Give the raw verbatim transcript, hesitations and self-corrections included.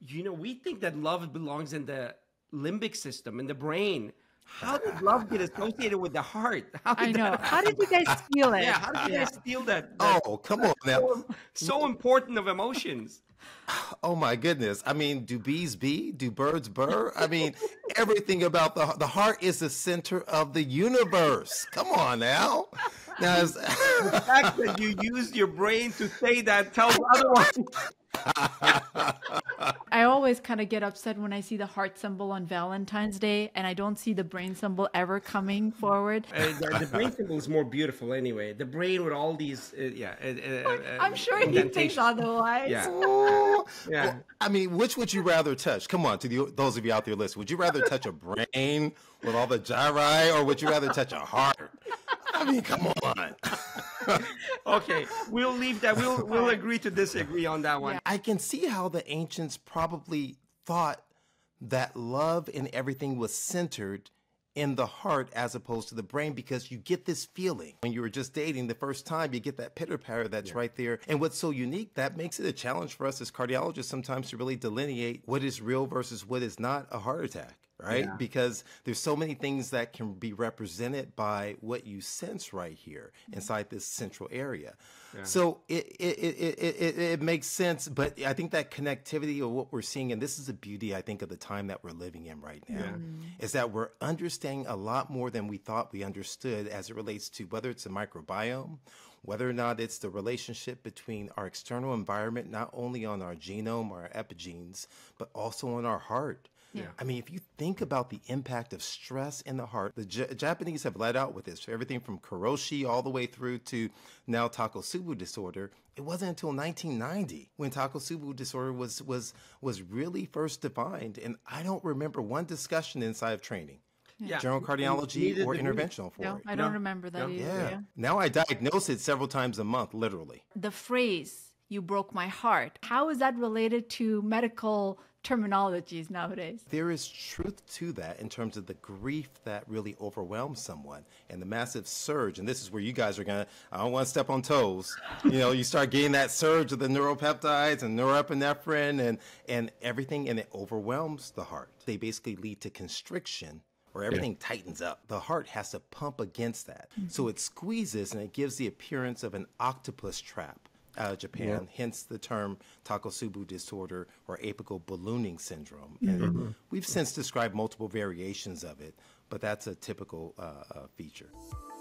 you know, we think that love belongs in the limbic system, in the brain. How did love get associated with the heart? How did I know. that How did you guys steal it? Yeah, how did you Yeah. guys steal that? that Oh, come on now. so, so important of emotions. Oh my goodness. I mean, do bees bee? Do birds burr? I mean, everything about the the heart is the center of the universe. Come on now. Now, it's, The fact that you used your brain to say that tells otherwise. I always kind of get upset when I see the heart symbol on Valentine's Day and I don't see the brain symbol ever coming forward. Uh, the, the brain symbol is more beautiful anyway. The brain with all these, uh, yeah. Uh, uh, I'm sure he thinks indentations. otherwise. Yeah. oh, Yeah. I mean, which would you rather touch? Come on, to the, those of you out there listening, would you rather touch a brain with all the gyri, or would you rather touch a heart? I mean, come on. Okay, we'll leave that. We'll we'll agree to disagree on that one. Yeah. I can see how the ancients probably thought that love and everything was centered in the heart as opposed to the brain, because you get this feeling when you were just dating the first time, you get that pitter patter that's yeah. right there. And what's so unique, that makes it a challenge for us as cardiologists sometimes to really delineate what is real versus what is not a heart attack. Right? Yeah. Because there's so many things that can be represented by what you sense right here inside this central area. Yeah. So it it, it, it, it it makes sense, but I think that connectivity of what we're seeing, and this is the beauty, I think, of the time that we're living in right now, yeah. is that we're understanding a lot more than we thought we understood as it relates to whether it's a microbiome, whether or not it's the relationship between our external environment, not only on our genome or our epigenes, but also on our heart. Yeah. I mean, if you think about the impact of stress in the heart, the J- Japanese have led out with this. For everything from karoshi all the way through to now Takotsubo disorder. It wasn't until nineteen ninety when Takotsubo disorder was was was really first defined. And I don't remember one discussion inside of training. Yeah. General cardiology or interventional for no, it. I don't no. remember that no. either. Yeah. Yeah. Now I diagnose it several times a month, literally. The phrase, "you broke my heart," how is that related to medical terminologies nowadays? There is truth to that in terms of the grief that really overwhelms someone and the massive surge. And this is where you guys are going to, I don't want to step on toes. You know, you start getting that surge of the neuropeptides and norepinephrine and, and everything, and it overwhelms the heart. They basically lead to constriction, where everything yeah. tightens up. The heart has to pump against that. Mm-hmm. So it squeezes and it gives the appearance of an octopus trap out of Japan, yeah. hence the term Takotsubo disorder or apical ballooning syndrome. And mm-hmm. we've since described multiple variations of it, but that's a typical uh, uh, feature.